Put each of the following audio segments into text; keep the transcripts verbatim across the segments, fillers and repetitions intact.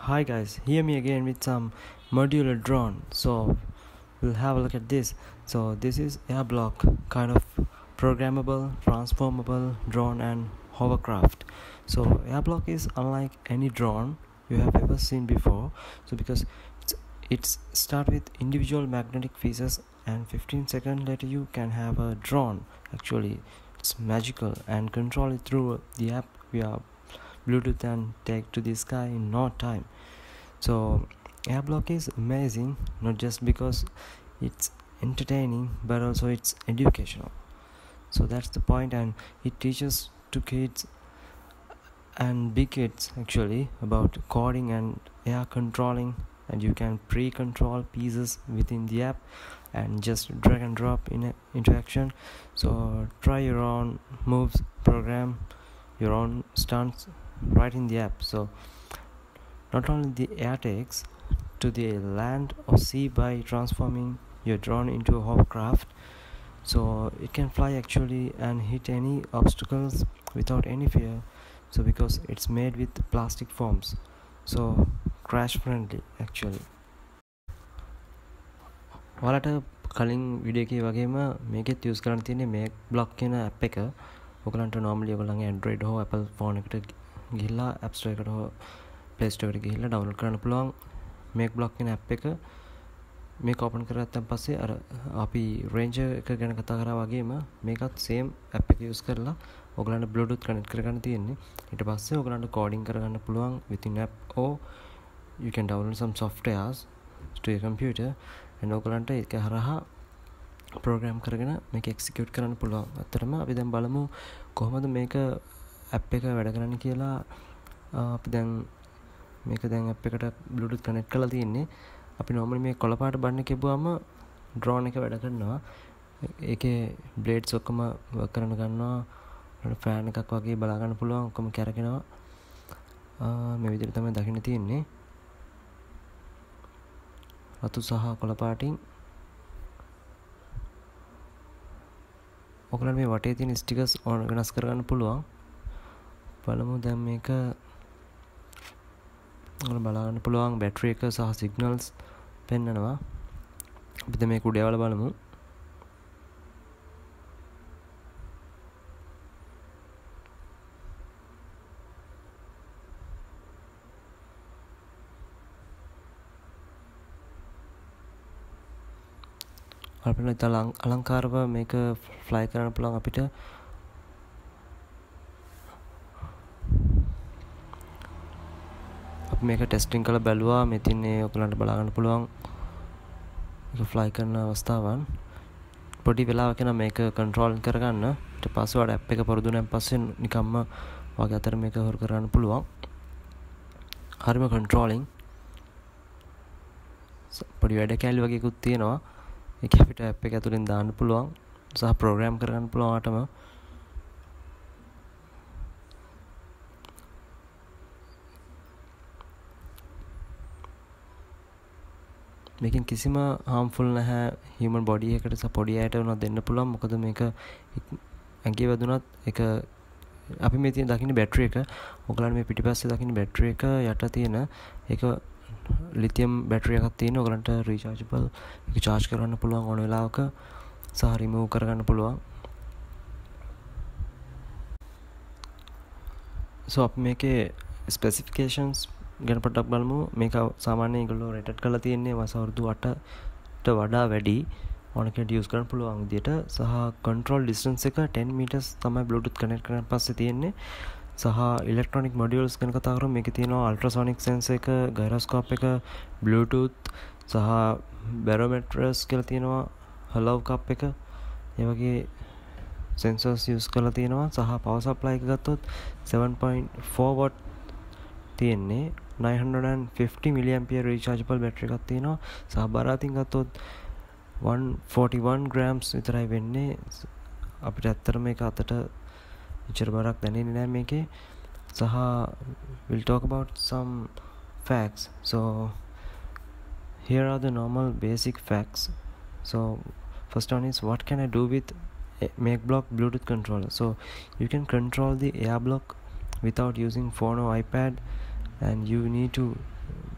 Hi guys, hear me again with some modular drone. So we'll have a look at this. So this is MakeBlock, kind of programmable, transformable drone and hovercraft. So MakeBlock is unlike any drone you have ever seen before. So because it's, it's start with individual magnetic pieces, and fifteen seconds later you can have a drone. Actually, it's magical, and control it through the app via Bluetooth and take to the sky in no time. So MakeBlock is amazing, not just because it's entertaining, but also it's educational. So that's the point, and it teaches to kids and big kids actually about coding and air controlling, and you can pre-control pieces within the app and just drag and drop in a, into action. So try your own moves, program your own stunts right in the app. So not only the air takes to the land or sea by transforming your drone into a hovercraft, so it can fly actually and hit any obstacles without any fear. So because it's made with plastic forms, so crash friendly actually. ඔයාලට කලින් video එකේ වගේම මේකෙත් use කරන්න තියෙන්නේ MakeBlock කියන app එක. ඔයගලන්ට normally ඔයගලන්ගේ Android හෝ Apple phone එකට ගිහිල්ලා App Store එකට හෝ Play Store එකට ගිහිල්ලා download කරන්න පුළුවන් MakeBlock කියන app එක. මේක open කරගත්තන් පස්සේ අර අපි Ranger එක ගැන කතා කරා වගේම මේකත් same app එක use කරලා ඔයගලන්ට Bluetooth connect කරගන්න තියෙන්නේ. ඊට පස්සේ ඔයගලන්ට coding කරගන්න පුළුවන් within app, or you can download some softwares to your computer and ඔයගලන්ට ඒක හරහා program කරගෙන මේක execute කරන්න පුළුවන්. අතරම අපි දැන් බලමු කොහොමද මේක app එක වැඩ කරන්නේ කියලා. අපි දැන් මේක දැන් app එකට Bluetooth connect කරලා තියෙන්නේ. අපි normally මේ කොළ පාට බටන් එක එබුවාම drone එක වැඩ කරනවා. ඒකේ blades ඔක්කොම work කරන ගන්නවා. fan එකක් වගේ බලා ගන්න පුළුවන්, ඔක්කොම කැරකෙනවා. මේ විදිහට තමයි දකින්න තියෙන්නේ. රතු සහ කොළ පාටින් ඔයගලන්ට මේ වටේ තියෙන ස්ටිකර්ස් ඕන වෙනස් කරගන්න පුළුවන්. බලමු දැන් මේක ඔයගලන්ට බලා ගන්න පුළුවන් බැටරි එක සහ සිග්නල්ස් පෙන්නනවා. අපි දැන් මේක උඩ යවලා බලමු. අපිට ඉතල අලංකාරව මේක ෆ්ලයි කරන්න පුළුවන්. අපිට අපි මේක ටෙස්ටිංగ్ කරලා බැලුවා. මෙතින් මේ ඔයගලන්ට බලා ගන්න පුළුවන් මේක ෆ්ලයි කරන අවස්ථාවන්. පොඩි වෙලාවක නම් මේක කන්ට්‍රෝල් කරගන්න. ඊට පස්සේ වඩ ඇප් එක පුරුදු වෙනන් පස්සේ නිකම්ම වගේ අතර මේක හොර කරන්න පුළුවන්. හරිම කන්ට්‍රෝලින්. පොඩි වැඩ කැලි වගේකුත් තියෙනවා. ඒක අපිට app එක ඇතුලෙන් දාන්න පුළුවන් සහ ප්‍රෝග්‍රෑම් කරගන්න පුළුවන් ආටම. මේකෙන් කිසිම harmful නැහැ human body එකට සහ පොඩි අයට උනත් දෙන්න පුළුවන්. මොකද මේක ඇඟේ වැදුනත් ඒක අපි මේ තියෙන දකින්න බැටරි එක, ඔයගලන්ට මේ පිටිපස්සේ දකින්න බැටරි එක යට තියෙන ඒක lithium battery එකක් තියෙන. ඔයගලන්ට rechargeable එක charge කරන්න පුළුවන් ඕන වෙලාවක සහ remove කරගන්න පුළුවන්. so අපි මේකේ specifications ගැන පොඩ්ඩක් බලමු. මේක සාමාන්‍යයෙන් ඒගොල්ලෝ rated කරලා තියෙන්නේ මාස අවුරුදු අටට වඩා වැඩි ඕන කෙනෙක් use කරන්න පුළුවන් විදියට. සහ control distance එක ten meters තමයි Bluetooth connect කරන් පස්සේ තියෙන්නේ. සහ electronic modules ගැන කතා කරමු. මේකේ තියෙනවා ultrasonic sensor එක, Gyroscope එක, Bluetooth සහ Barometers කියලා තියෙනවා, hollow cup එක. ඒ වගේ sensors use කරලා තියෙනවා. සහ power supply එක ගත්තොත් seven point four watt තියෙන්නේ. nine hundred fifty milliampere rechargeable battery එකක් තියෙනවා. සහ බර අතින් ගත්තොත් one forty-one grams විතරයි වෙන්නේ. අපිට ඇත්තටම මේක අතට ඉච්චර බරක් දැනෙන්නේ නැහැ මේකේ. සහ we'll talk about some facts. So here are the normal basic facts. So first one is, what can I do with MakeBlock Bluetooth controller? So you can control the MakeBlock without using phone or iPad, and you need to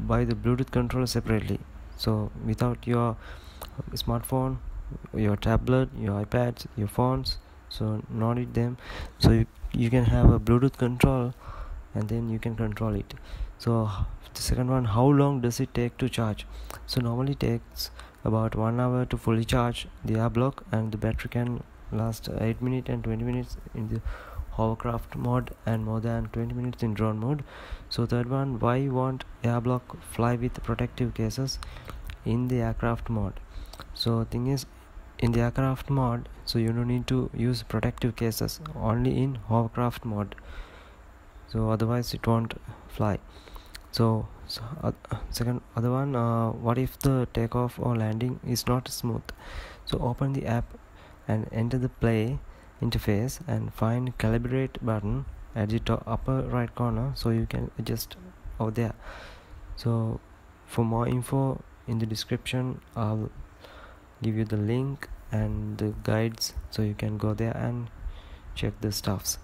buy the Bluetooth controller separately. So without your smartphone, your tablet, your iPads, your phones, so not need them. So you, you can have a Bluetooth control and then you can control it. So the second one, how long does it take to charge? So normally it takes about one hour to fully charge the air block, and the battery can last eight minutes and twenty minutes in the Hovercraft mode and more than twenty minutes in drone mode. So third one, why won't air block fly with protective cases in the aircraft mode? So thing is, in the aircraft mode, so you don't need to use protective cases, only in Hovercraft mode, so otherwise it won't fly. So, so uh, second other one, uh, what if the takeoff or landing is not smooth? So open the app and enter the play interface and find calibrate button at the top upper right corner, so you can adjust over there. So for more info, in the description I'll give you the link and the guides, so you can go there and check the stuffs.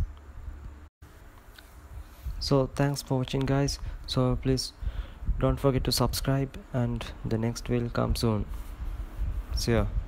So thanks for watching, guys. So please don't forget to subscribe, and the next will come soon. See ya.